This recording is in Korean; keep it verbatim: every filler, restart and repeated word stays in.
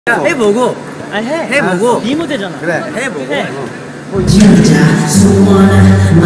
야, 해보고. 아 해. 해보고. 네 무대잖아. 그래. 해보고. 해. 어. 여자 소원아